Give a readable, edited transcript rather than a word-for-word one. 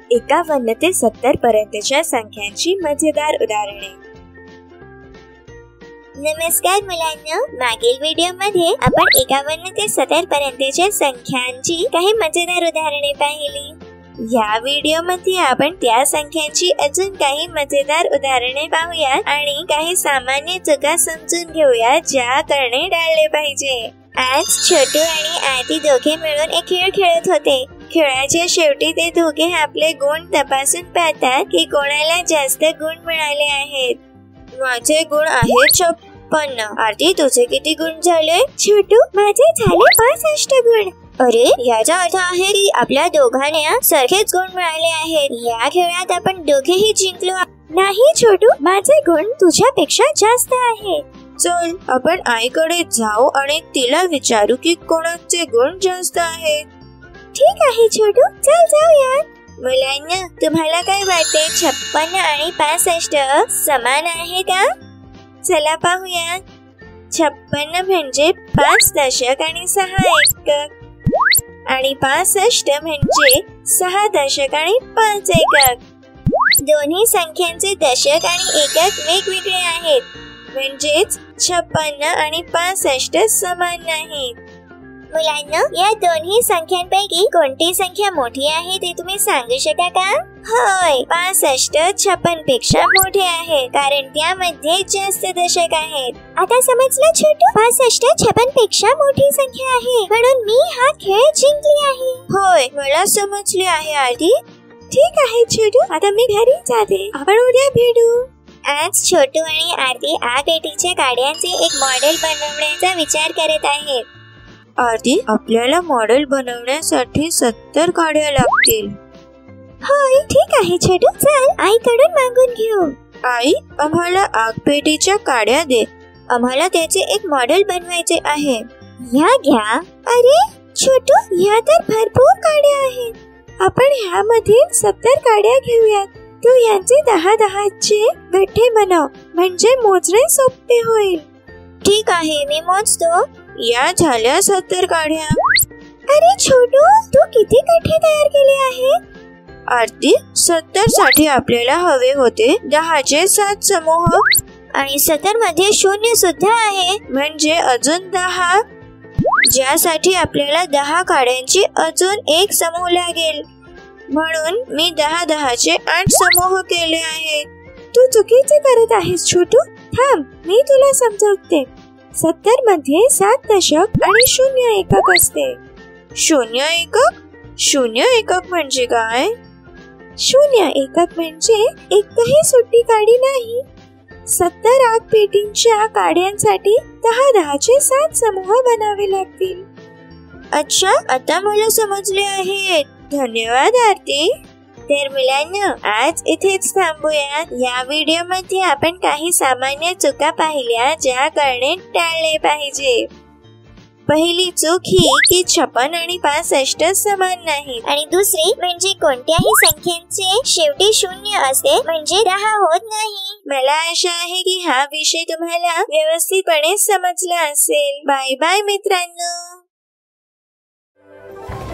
51 ते 70 पर्यंतच्या संख्यांची मजेदार उदाहरणे। नमस्कार मुलांनो, मागील व्हिडिओमध्ये आपण 51 ते 70 पर्यंतच्या संख्यांची काही मजेदार उदाहरणे पाहिली। या व्हिडिओमध्ये आपण त्या संख्यांची अजून काही मजेदार उदाहरणे पाहूया आणि काही सामान्य चुका समजून घेऊया ज्या करणे टाळले पाहिजे। आज छोटू आणि आरती दोघे मिळून एक खेळ खेळत होते। खेळाच्या शेवटी ते दोघे आपले गुण तपासून पाहतात की कोणाला जास्त गुण मिळाले आहेत। माझे गुण आहेत 56। आरती, तुझे किती गुण झाले? छोटू, माझे झाले 65 गुण। अरे, याचा अर्थ आहे की आपल्या दोघांना सारखेच गुण मिळाले आहेत। या खेळात आपण दोघेही जिंकलो। नाही छोटू, माझे गुण तुझ्यापेक्षा जास्त आहेत। चल, आपण आईकडे जाऊ आणि तिला विचारू की कोणाचे गुण जास्त आहेत। ठीक आहे छोटू, चल जाऊया। मुलांना, तुम्हाला काय वाटते, 56 आणि 65 समान आहे का? चला पाहूया। 56 म्हणजे 5 दशक आणि 6 एकक आणि 65 म्हणजे 6 दशक आणि 5 एकक। दोन्ही संख्यांचे दशक आणि एकक वेगवेगळे आहेत, म्हणजेच 56 आणि 65 समान नाहीत। मुलांनो, या दोन्ही संख्यांपैकी कोणती संख्या मोठी आहे ते तुम्ही सांगू शकता का? होय, 65 56 पेक्षा मोठे आहे, कारण त्यामध्ये जास्त दशक आहेत। आता समजलं छोटू, 65 56 पेक्षा मोठी संख्या आहे, म्हणून मी हा खेळ जिंकली आहे। होय, मला समजले आहे आरती। ठीक आहे छोटू, आता मी घरी जाते, आपण उद्या भेटू। आज छोटू आणि आरती आग पेटीच्या गाड्यांचे एक मॉडेल बनवण्याचा विचार करत आहेत। आरती, आपल्याला मॉडेल बनवण्यासाठी 70 गाड्या लागतील। होय, ठीक आहे छोटू, चल आईकडून मागून घेऊ। आई, आम्हाला आग पेटीच्या गाड्या दे, आम्हाला त्याचे एक मॉडेल बनवायचे आहे। या घ्या। अरे छोटू, या तर भरपूर गाड्या आहेत, आपण ह्यामध्ये 70 गाड्या घेऊयात। तू यांचे 10-10चे गठ्ठे बनव, म्हणजे मोजणे सोपे होईल। ठीक आहे, मी मोजतो। या झाल्या 70 गाड्या। अरे छोटू, तू किती गठ्ठे तयार केले आहेत? आरती, 70 साठी आपल्याला हवे होते 10चे 7 समूह आणि 70 मध्ये 0 सुद्धा आहे, म्हणजे अजून 10, ज्यासाठी आपल्याला 10 गाड्यांची अजून एक समूह लागेल। म्हणून मी 10-10चे 8 समूह केले आहेत। तू चुकीचे करत आहेस छोटू, थांब, मी तुला समजावते। 70 मध्ये 7 दशक आणि 0 एकक असते। 0 एकक? 0 एकक म्हणजे काय? 0 एकक म्हणजे एकही सुट्टी गाडी नाही। 70 आग पेटींच्या गाड्यांसाठी 10-10चे 7 समूह बनावे लागतील। अच्छा, आता मला समजले आहे, धन्यवाद आरती। तर मुलांनो, आज इथेच थांबूया। या व्हिडिओमध्ये आपण काही सामान्य चुका पाहिल्या ज्या करणे टाळले पाहिजे। पहिली चूक ही की 56 आणि 65 समान नाहीत, आणि दुसरी म्हणजे कोणत्याही संख्येचे शेवटी 0 असते, म्हणजे 10 होत नाही। मला आशा आहे की हा विषय तुम्हाला व्यवस्थितपणे समजला असेल। बाय बाय मित्रांनो।